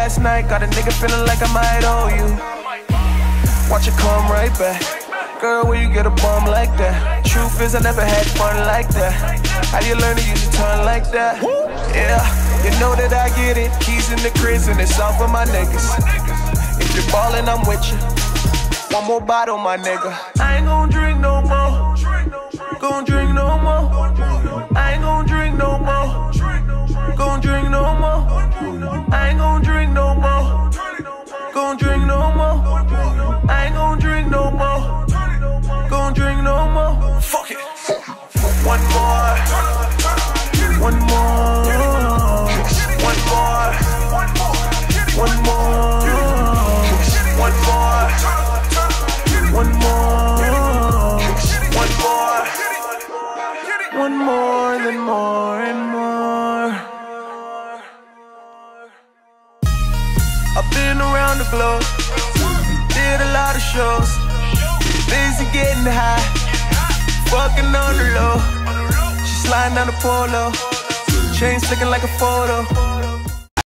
last night, got a nigga feeling like I might owe you. Watch it come right back. Girl, where you get a bum like that? Truth is, I never had fun like that. How do you learn to use your tongue like that? Yeah, you know that I get it. Keys in the cribs and it's all for my niggas. If you're ballin', I'm with you. One more bottle, my nigga. I ain't gon' drink no more. Gon' drink no more. I ain't gon' drink no more. Gon' drink no more. I ain't gon' drink no more. Gon' drink no more. I ain't gon' drink no more. Gon' drink no more. Fuck it. One more. One more. One more. One more. One more. One more. One more. One more, then more and more. I've been around the globe, did a lot of shows, busy getting high, fucking on the low. She sliding down the polo, chain sticking like a photo.